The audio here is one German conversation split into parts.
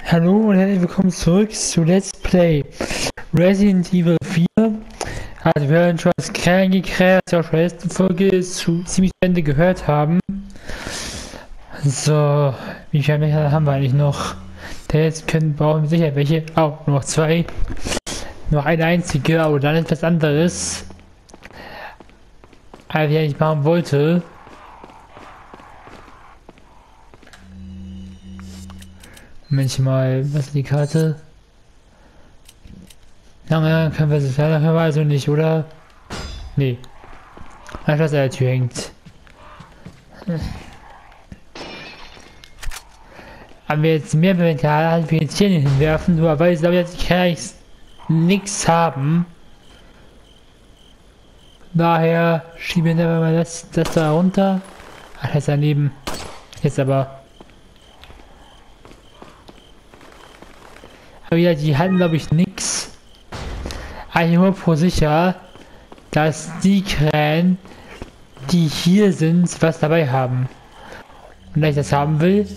Hallo und herzlich willkommen zurück zu Let's Play Resident Evil 4. Also wir hören schon das Krähen-Gekrähe, das wir auch schon in der letzten Folge zu ziemlich Ende gehört haben. So, wie viele Mecher haben wir eigentlich noch? Denn jetzt brauchen wir sicher welche. Oh, nur noch zwei. Noch eine einzige, aber dann etwas anderes. Als ich eigentlich machen wollte. Moment mal, was ist die Karte? Lange können wir es leider also nicht, oder? Nee. Einfach, was an der Tür hängt. Aber wir jetzt mehr Inventar halt wir jetzt hier hinwerfen, nur weil sie jetzt nichts haben. Daher schieben wir mal das da runter. Ach, das ist daneben. Jetzt aber. Aber ja, die hatten glaube ich nichts. Eigentlich nur pro sicher, dass die Krähen, die hier sind, was dabei haben. Und da ich das haben will.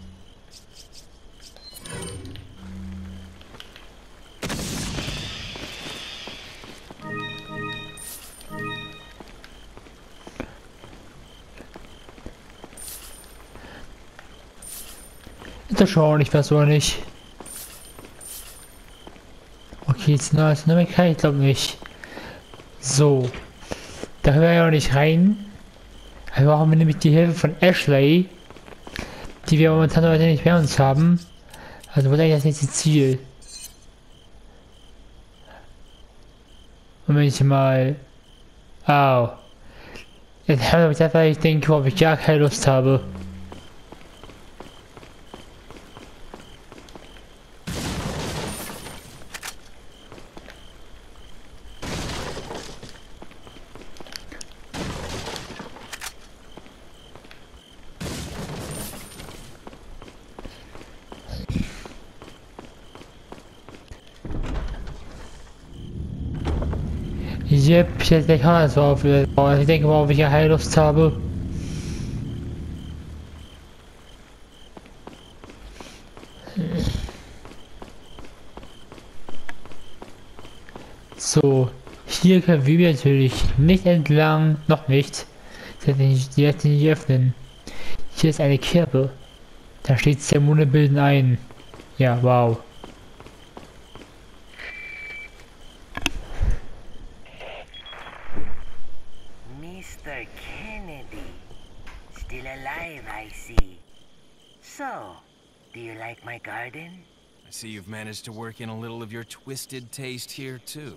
Ist das schon auch nicht was, oder nicht? Okay, jetzt noch eine kann ich glaube nicht. So. Da können wir ja auch nicht rein. Da brauchen wir nämlich die Hilfe von Ashley. Die wir momentan heute nicht bei uns haben. Also wo ist eigentlich das nächste Ziel? Und wenn ich mal... Au. Jetzt habe ich einfach, ich denke, ob ich gar keine Lust habe. Yep, jetzt nicht so auf. Ich denke, worauf ich ja keine Lust habe. So, hier können wir natürlich nicht entlang, noch nicht. Die lässt sich nicht öffnen. Hier ist eine Kerbe. Da steht Zermone bilden ein. Ja, wow. Mr. Kennedy, still alive, I see. So, do you like my garden? I see you've managed to work in a little of your twisted taste here, too.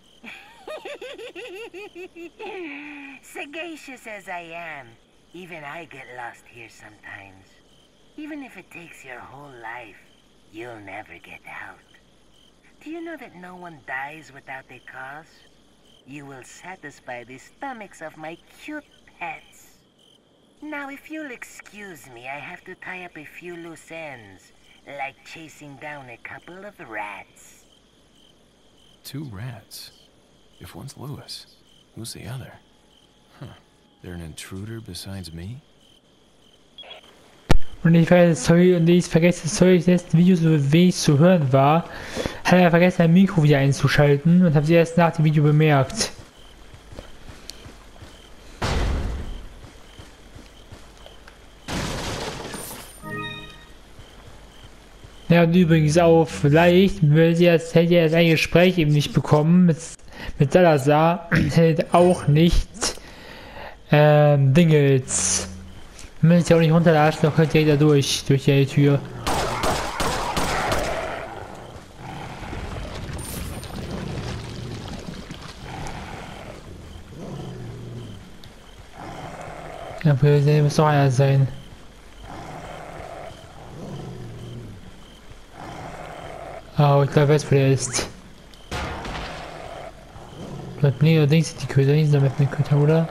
Sagacious as I am, even I get lost here sometimes. Even if it takes your whole life, you'll never get out. Do you know that no one dies without a cause? You will satisfy the stomachs of my cute pets. Now, if you'll excuse me, I have to tie up a few loose ends, like chasing down a couple of rats. 2 rats? If one's Lewis, who's the other? Huh. They're an intruder besides me? Und ich vergesse, das letzte Video so wenig zu hören war, hat er vergessen, ein Mikro wieder einzuschalten und habe sie erst nach dem Video bemerkt. Ja, und übrigens auch, vielleicht, hätte ihr das ein Gespräch eben nicht bekommen mit Salazar, hätte auch nicht Dingels. Wenn ich auch nicht runterlassen, dann könnt ihr da durch die Tür. Ja, Präsident muss doch einer sein. Oh, ich glaube, wer der ist. Bleibt nie allerdings die Köder nicht damit mit Köder, oder?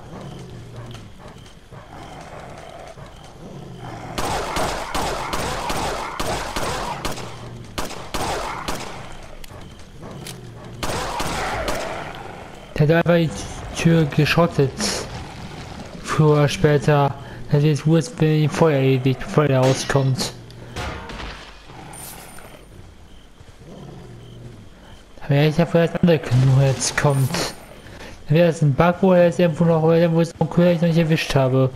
Der hat einfach die Tür geschottet. Früher oder später. Das ist jetzt wenn Feuer erledigt, bevor er rauskommt. Ja, ich habe das andere Kanu jetzt kommt. Dann wäre das ein Bug, wo er jetzt irgendwo noch, wo es noch nicht erwischt habe.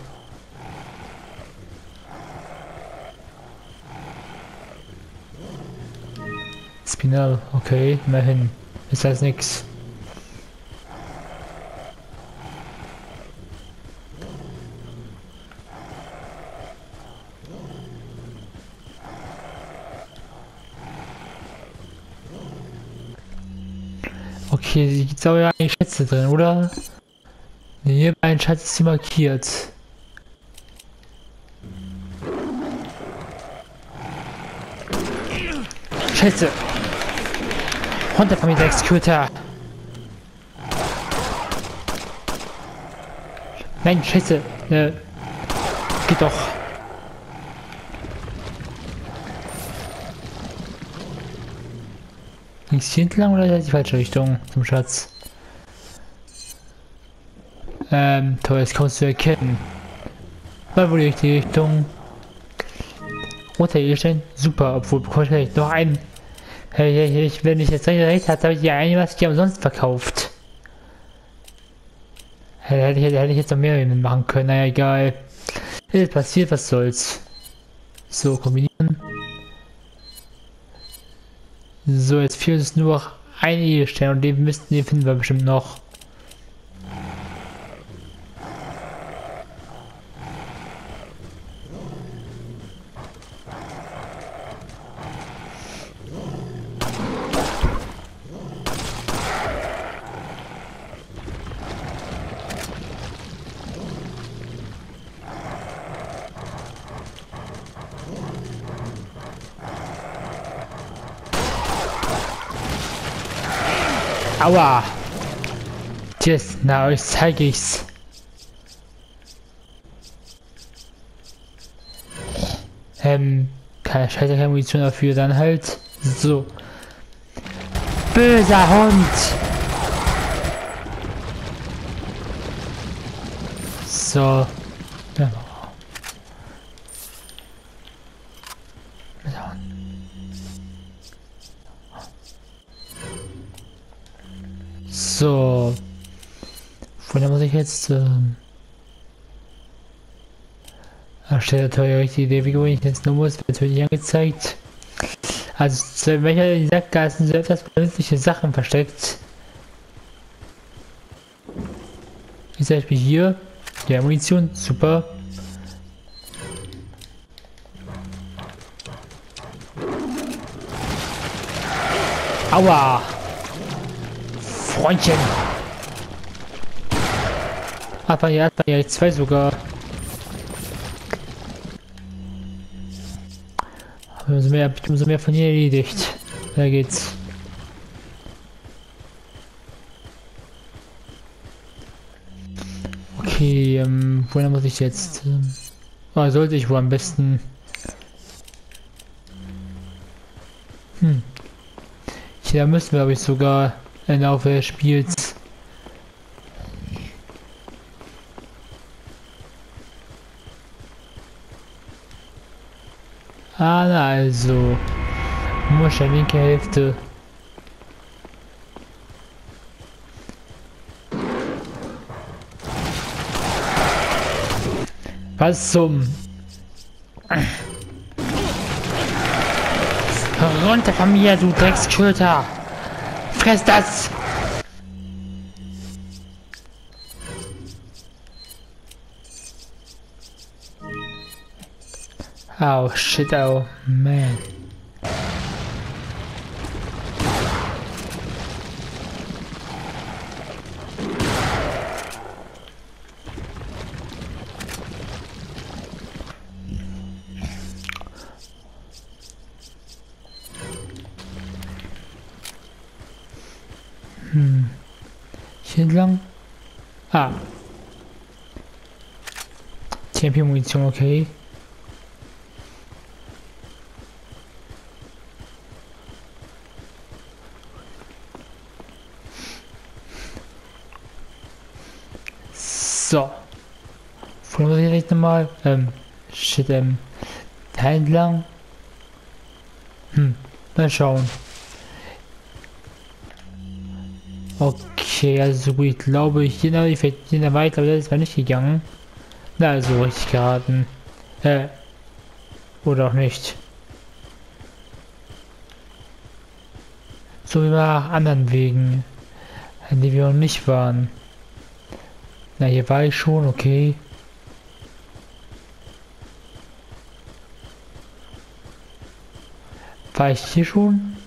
Spinal, okay, immerhin. Ist das nix. Okay, hier gibt's auch ja eigentlich Schätze drin, oder? Ne, hier ein Schatz ist hier markiert. Schätze! Runter von mir, der Executor! Nein, Schätze! Geht doch! Links hier entlang oder ist das die falsche Richtung zum Schatz? Toll, jetzt kommst du erkennen. War wohl die richtige Richtung. Roter Edelstein, super, obwohl bekomme ich vielleicht noch einen. Hey, wenn ich jetzt recht hatte, habe ich ja eine, was ich umsonst verkauft. Hätte ich jetzt noch mehr machen können, naja, egal. Ist passiert, was soll's. So, kombinieren. So, jetzt fehlt es nur noch ein Edelstein und den finden wir bestimmt noch. Aua! Tschüss, na, euch zeige ich's. Keine Scheiße, keine Munition dafür, dann halt. So. Böser Hund! So. Ja. So. Von der muss ich jetzt erstellt natürlich richtig Idee, wie ich jetzt nur muss, wird natürlich angezeigt. Also in welcher Sackgassen sind etwas nützliche Sachen versteckt. Wie zum Beispiel hier, die Munition, super. Aua! Freundchen! Hat man ja zwei sogar. Umso mehr von hier erledigt. Da geht's. Okay, wohin muss ich jetzt? Sollte ich wohl am besten. Hier müssen wir, glaube ich, sogar im Laufe des Spiels. Na also. Muss ja linke Hälfte. Was zum... Runter von mir, du Drecksköter! Fress das! Oh shit, oh man. Hier entlang. TMP-Munition, okay. So. Wo muss ich jetzt nochmal? Shit, da entlang. Mal schauen. Okay, also gut, ich glaube, ich bin da weiter, aber das ist mal nicht gegangen. Na, also richtig geraten. Oder auch nicht. So wie nach anderen Wegen, an die wir noch nicht waren. Na, hier war ich schon, okay. War ich hier schon?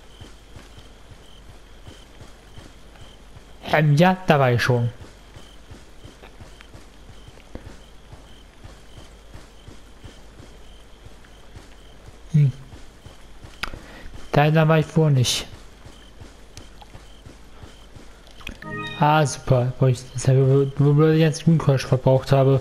Ja, da war ich schon. Da war ich wohl nicht. Ah, super. Wo ich das wo ich jetzt Grünkohl verbraucht habe.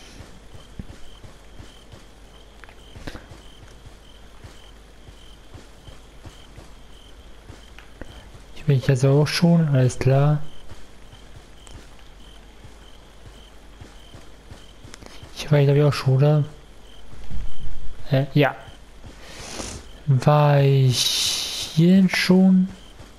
Ich bin jetzt auch schon, alles klar. Ich war glaube ich auch schon, oder? Ja. War ich hier schon?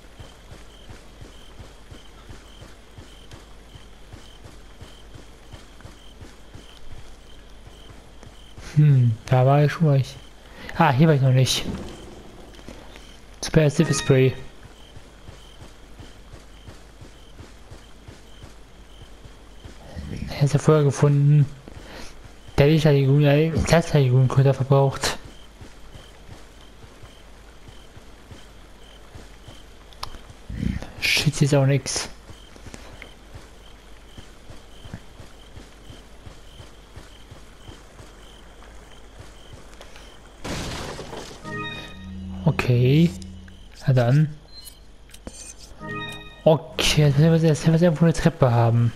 Da war ich schon. Ah, hier war ich noch nicht. Super Silver Spray. Er ist ja vorher gefunden. Der Lichtverteidigung könnte verbraucht. Shit, ist auch nix. Okay. Na dann. Okay, jetzt werden wir irgendwo eine Treppe haben.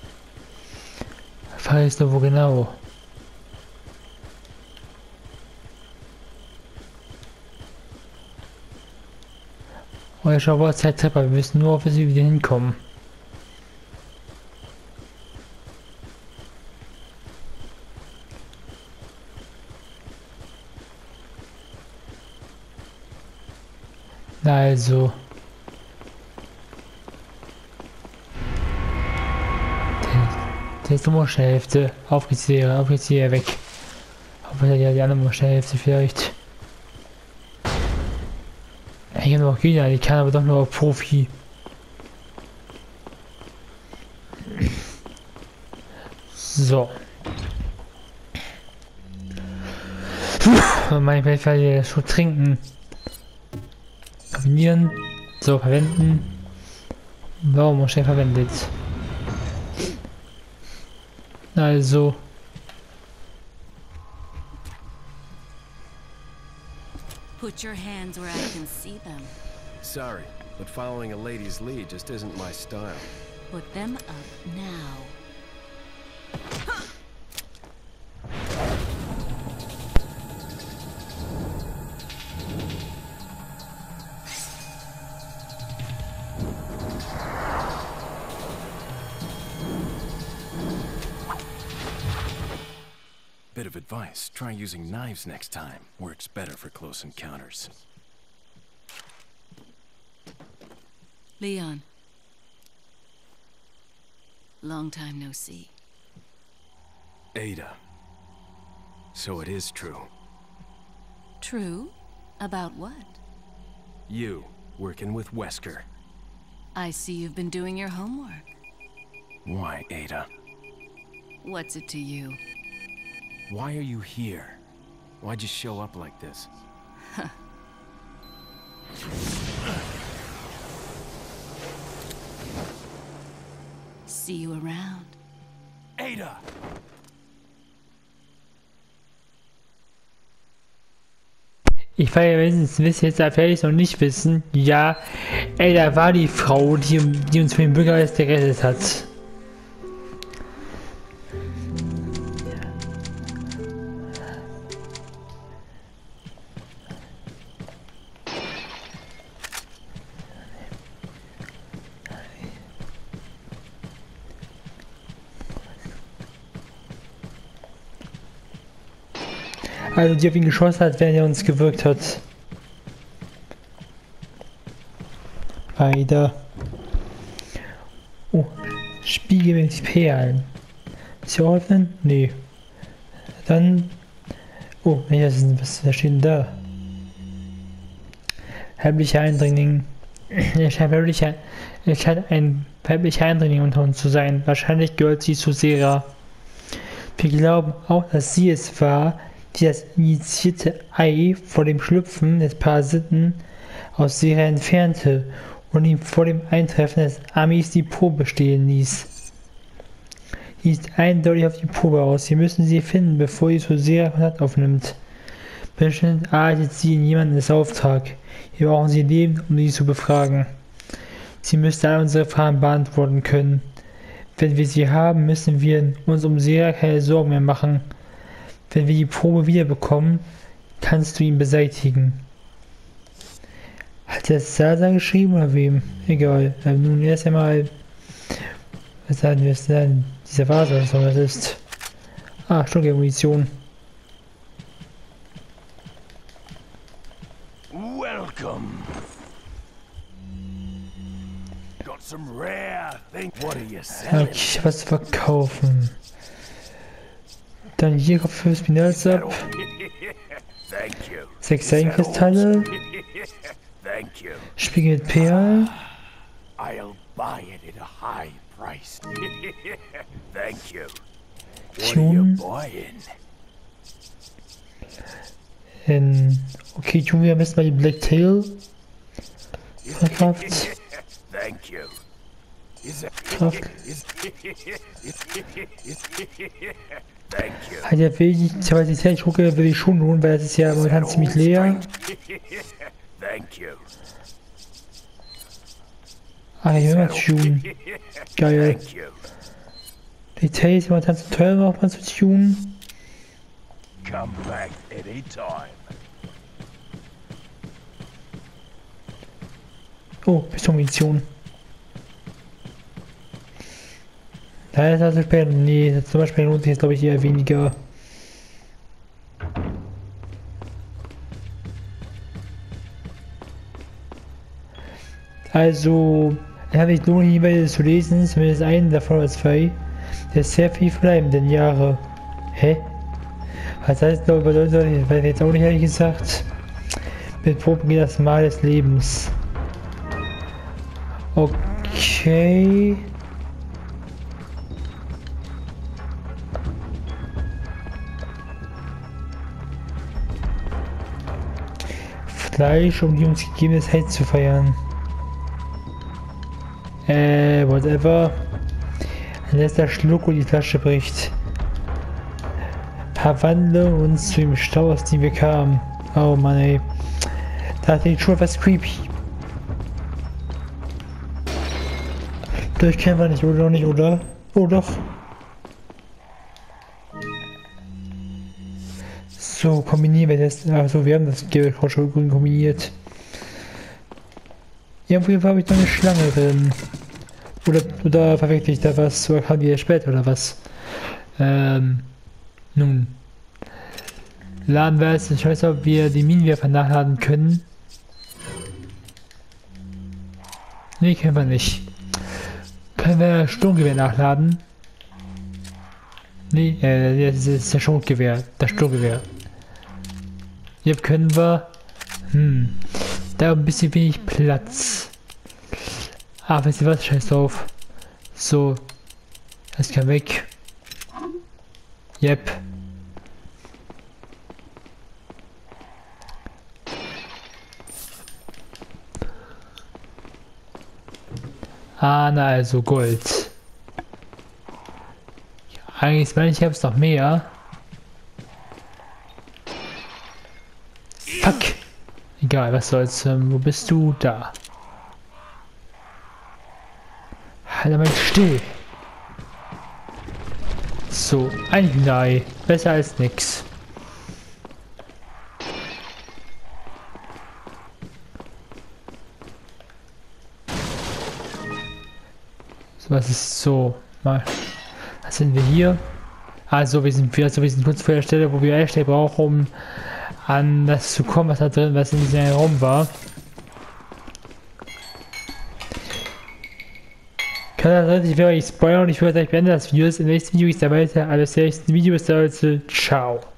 Frage ist nur wo genau. Oh, ich schaue, wo ist die Treppe? Wir müssen nur auf sie wieder hinkommen. Also. Der ist nur die Hälfte. Auf geht's hier weg. Aber ja, die andere Hälfte vielleicht. Ich habe noch Gegner, die kann aber doch nur auf Profi. So. Mein Feld werde ich schon trinken. Kombinieren. So, verwenden. Warum schnell verwendet? Also. Put your hands where I can see them. Sorry, but following a lady's lead just isn't my style. Put them up now. Bit of advice, try using knives next time. Works better for close encounters. Leon. Long time no see. Ada. So it is true. True? About what? You, working with Wesker. I see you've been doing your homework. Why, Ada? What's it to you? Why are you here? Why'd you show up like this? See you around. Ada! Ich war ja wisst jetzt fertig noch nicht wissen. Ja, Ada war die Frau, die uns von dem Bürgermeister gerettet hat. Also die auf ihn geschossen hat, während er uns gewirkt hat. Weiter. Oh, Spiegel mit Perlen. Ist hier öffnen? Nee. Dann. Oh, was steht denn da? Weiblicher Eindringling. Er scheint ein weiblicher Eindringling unter uns zu sein. Wahrscheinlich gehört sie zu Sera. Wir glauben auch, dass sie es war, die das injizierte Ei vor dem Schlüpfen des Parasiten aus Sera entfernte und ihm vor dem Eintreffen des Amis die Probe stehlen ließ. Die ist eindeutig auf die Probe aus. Wir müssen sie finden, bevor sie zu Sera Kontakt aufnimmt. Bestimmt arbeitet sie in jemandes Auftrag. Wir brauchen sie lebend, um sie zu befragen. Sie müsste all unsere Fragen beantworten können. Wenn wir sie haben, müssen wir uns um Sera keine Sorgen mehr machen. Wenn wir die Probe wiederbekommen, kannst du ihn beseitigen. Hat er Sasa geschrieben oder wem? Egal. Nun erst einmal. Was sagen wir denn? Dieser Vase, was das ist. Ah, Sturmgewehr-Munition. Welcome. Got some rare things. What are you selling? Okay, ich hab was zu verkaufen. Dann hier kommt 5 Minerals ab. Thank you. 6 Seidenkristalle. Thank you. Spiegel mit Perl. I'll buy it at a high price. Thank you. What are you Tune. buying? Okay, tun wir am besten mal die Blacktail. Verkauft. Thank you. Kraft. Thank you. Halt ja wenig Kapazität, ich gucke, würde ich schon lohnen, weil es ist ja momentan ziemlich leer. Thank you. Ah, hier mal tunen. Geil. Thank you. Detail ist momentan zu teuer, noch mal zu tunen. Come back anytime. Oh, Pistolmunition. Da ist also später. Nee, das zum Beispiel lohnt sich jetzt glaube ich eher weniger. Also, es hat sich lohnt, jeweils zu lesen, zumindest einen davon oder zwei. Der ist sehr viel verbleibenden Jahre. Hä? Was heißt, glaube ich, bedeutet, weiß ich jetzt auch nicht ehrlich gesagt. Mit Proben geht das Mal des Lebens. Okay. Fleisch, um die uns gegebenes Held zu feiern. Whatever. Ein letzter Schluck und die Flasche bricht. Verwandle uns zu dem Stau, aus dem wir kamen. Oh Mann, ey. Da klingt schon etwas creepy. Das kennen wir nicht, oder nicht, oder? Oh doch. So, kombinieren wir das. Also wir haben das Gelb schon grün kombiniert. Ja, auf jeden Fall habe ich noch eine Schlange drin. Oder verwechsel ich da was? Oder kam die später oder was? Nun. Laden wir jetzt. Ich weiß, ob wir die Minenwerfer nachladen können. Nee, können wir nicht. Können wir Sturmgewehr nachladen? Nee, das ist das Sturmgewehr. Das Sturmgewehr. Jetzt können wir. Da ein bisschen wenig Platz. Ah, wisst ihr was? Scheiß drauf. So. Das kann weg. Yep. Ah, na also Gold. Eigentlich meine ich, hab's noch mehr. Fuck. Egal, was soll's. Wo bist du? Da. Halt mal still. So, ein Hühnerei. Besser als nix. So, was ist so? Mal. Was sind wir hier? Also wir sind kurz vor der Stelle, wo wir Ashley brauchen, um an das zu kommen, was da drin, was in diesem Raum war. Kann das sein, ich werde euch spoilern und ich würde euch beenden das Video. Im nächsten Video geht es da weiter. Also, im nächsten Video ist da. Ciao.